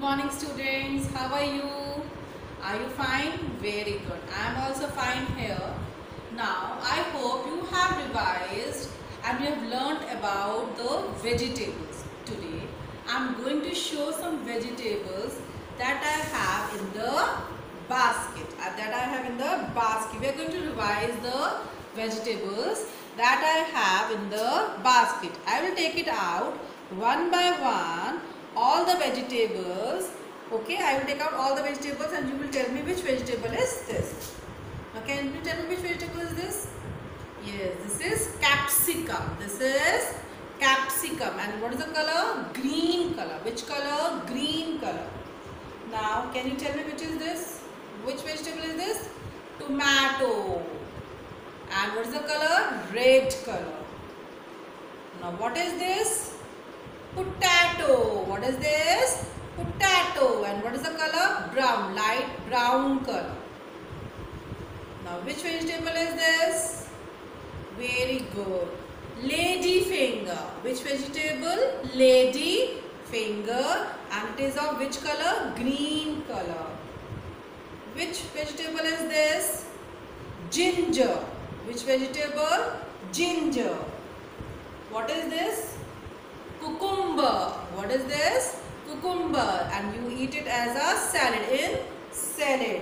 morning students, how are you? Are you fine? Very good. I am also fine here. Now I hope you have revised and you have learnt about the vegetables. Today I am going to show some vegetables that I have in the basket. We are going to revise the vegetables that I have in the basket. I will take it out one by one, all the vegetables. Okay, I will take out all the vegetables and you will tell me which vegetable is this. Okay, can you tell me which vegetable is this? Yes, this is capsicum. This is capsicum. And what is the color? Green color. Which color? Green color. Now, can you tell me which is this? Which vegetable is this? Tomato. And what is the color? Red color. Now, what is this? Potato. What is this? Potato. And what is the color? Brown. Light brown color. Now, which vegetable is this? Very good. Lady finger. Which vegetable? Lady finger. And it is of which color? Green color. Which vegetable is this? Ginger. Which vegetable? Ginger. What is this? Cucumber. What is this? Cucumber. And you eat it as a salad in salad.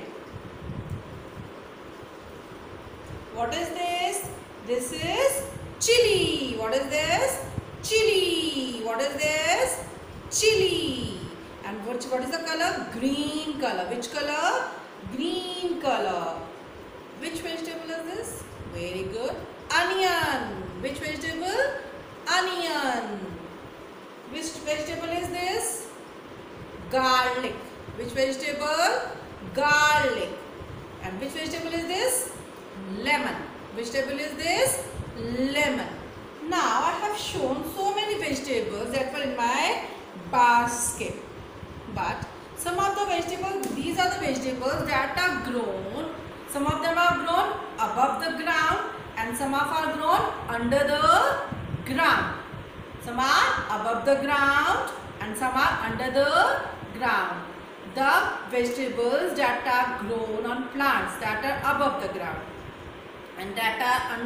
What is this? This is chili. What is this? Chili. What is this? Chili. And what is the color? Green color. Which color? Green color. Which vegetable is this? Very good. Onion. Which vegetable? Onion. Which vegetable is this? Garlic. Which vegetable? Garlic. And which vegetable is this? Lemon. Which vegetable is this? Lemon. Now I have shown so many vegetables that were in my basket. But some of the vegetables, these are the vegetables that are grown. Some of them are grown above the ground and some of are grown under the ground. Some are above the ground and some are under the ground. The vegetables that are grown on plants that are above the ground and that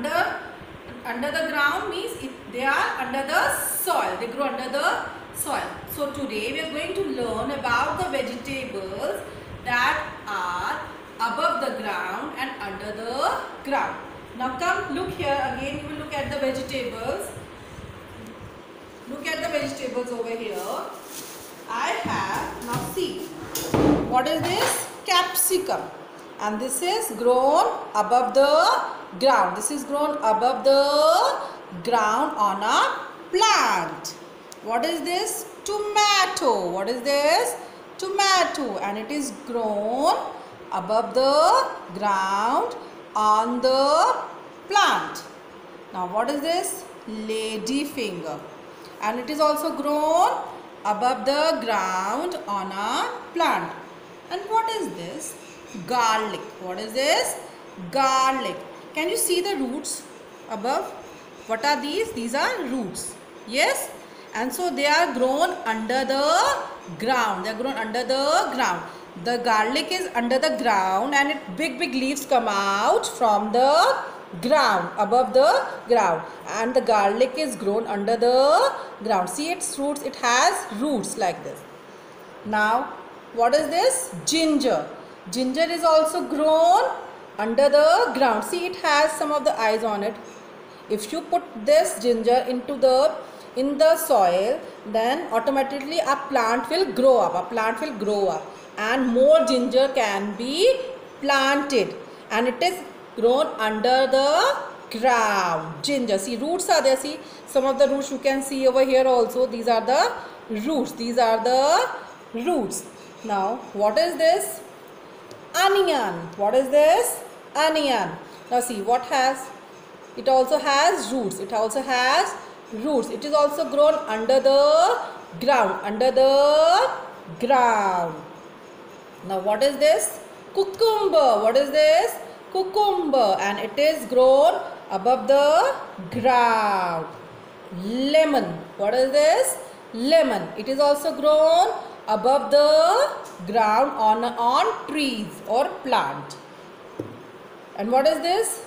are under the ground means they are under the soil. They grow under the soil. So today we are going to learn about the vegetables that are above the ground and under the ground. Now come look here again. You will look at the vegetables. Look at the vegetables over here. I have, now see, what is this? Capsicum. And this is grown above the ground. This is grown above the ground on a plant. What is this? Tomato. What is this? Tomato. And it is grown above the ground on the plant. Now what is this? Lady finger. And it is also grown above the ground on a plant. And what is this? Garlic. What is this? Garlic. Can you see the roots above? What are these? These are roots. Yes? And so they are grown under the ground. They are grown under the ground. The garlic is under the ground and big leaves come out from the ground, above the ground. And the garlic is grown under the ground. See its roots? It has roots like this. Now, what is this? Ginger. Ginger is also grown under the ground. See, it has some of the eyes on it. If you put this ginger in the soil, then automatically a plant will grow up. And more ginger can be planted. And it is grown under the ground. Ginger. See, roots are there. See, some of the roots you can see over here also. These are the roots. These are the roots. Now, what is this? Onion. What is this? Onion. Now see what has. It also has roots. It also has roots. It is also grown under the ground. Under the ground. Now what is this? Cucumber. What is this? Cucumber. And it is grown above the ground. Lemon. What is this? Lemon. It is also grown above the ground on trees or plant. And what is this?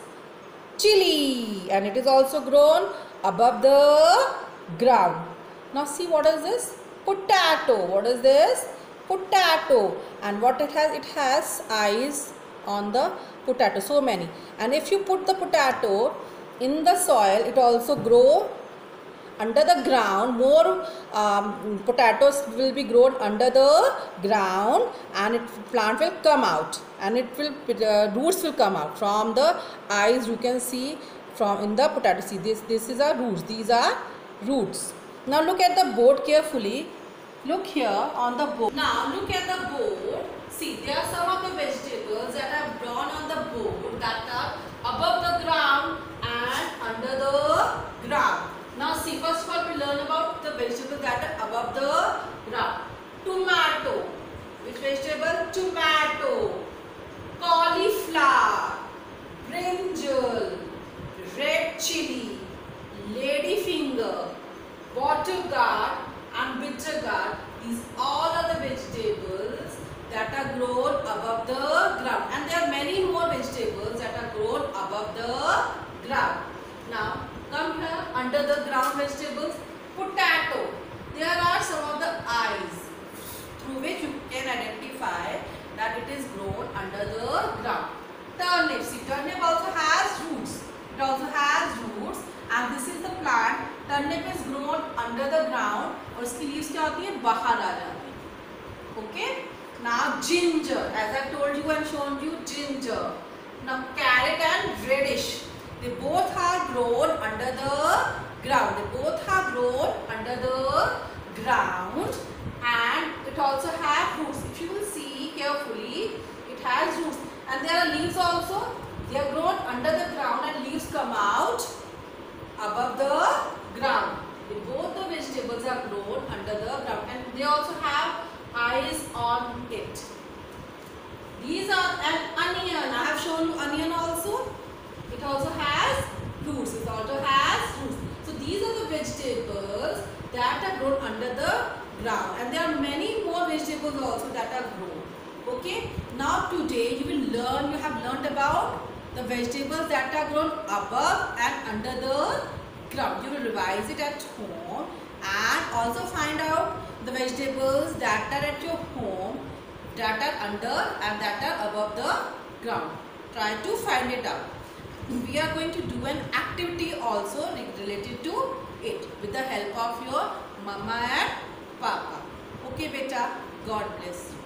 Chili, and it is also grown above the ground. Now see, what is this? Potato. What is this? Potato. And what it has? It has eyes on the potato, so many. And if you put the potato in the soil, it also grow under the ground. More potatoes will be grown under the ground, and plant will come out, and roots will come out from the eyes. You can see from in the potato. See, this is our roots. These are roots. Now look at the board carefully. Look here on the board. Now look at the board. See, there are some of the vegetables that are drawn on the board that are above the ground and under the ground. Now see, first of all we learn about the vegetables that are above the ground. Tomato. Which vegetable? Tomato. Cauliflower. Brinjal. Red chili. Ladyfinger. Water gourd and bitter gourd. These all are the vegetables that are grown above the ground, and there are many more vegetables that are grown above the ground. Now come here, under the ground vegetables. Potato. There are some of the eyes through which you can identify that it is grown under the ground. Turnip. See, turnip also has roots. It also has roots, and this is the plant. Turnip is grown under the ground और उसकी leaves क्या होती है? बाहर आ जाती है. Okay. Now ginger. As I told you and shown you, ginger. Now carrot and radish. They both are grown under the ground. They both are grown under the ground, and it also has roots. If you will see carefully, it has roots, and there are leaves also. They are grown under the ground, and leaves come out above the ground. Both the vegetables are grown under the ground, and they also have eyes on it. These are an onion. I have shown you onion also. It also has roots. It also has roots. So these are the vegetables that are grown under the ground, and there are many more vegetables also that are grown. Okay. Now today you have learned about the vegetables that are grown above and under the ground. You will revise it at home and also find out the vegetables that are at your home, that are under and that are above the ground. Try to find it out. We are going to do an activity also related to it with the help of your mama and papa. Okay beta, God bless you.